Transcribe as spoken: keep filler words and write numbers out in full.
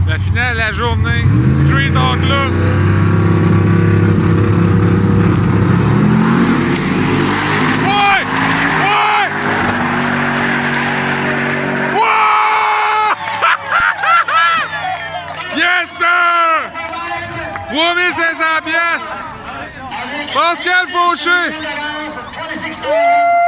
La finale de la journée. Street Hawk là. Ouais! Ouais! Ouais! Yes, sir! trois mille cinq cents piastres! Pascal Fauché!